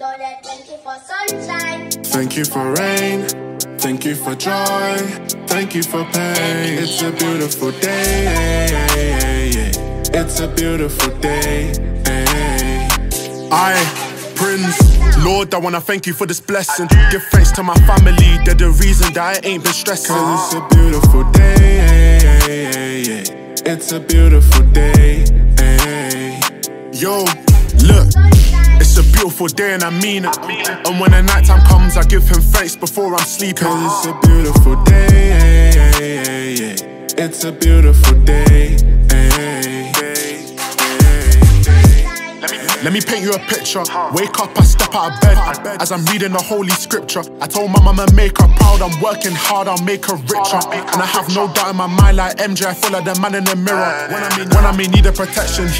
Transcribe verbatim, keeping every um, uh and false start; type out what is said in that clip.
Lord, I thank you for sunshine. Thank you for rain. Thank you for joy. Thank you for pain. It's a beautiful day. It's a beautiful day. I, Prince. Lord, I wanna thank you for this blessing. Give thanks to my family, they're the reason that I ain't been stressing. Cause it's a beautiful day. It's a beautiful day. Yo, look, it's a beautiful day and I mean it. And when the night time comes, I give him thanks before I'm sleeping. Cause it's a beautiful day. It's a beautiful day. Let me paint you a picture. Wake up, I step out of bed as I'm reading the holy scripture. I told my mama make her proud, I'm working hard, I'll make her richer. And I have no doubt in my mind, like M J, I follow the man in the mirror. When I'm in, when I'm in need of protection.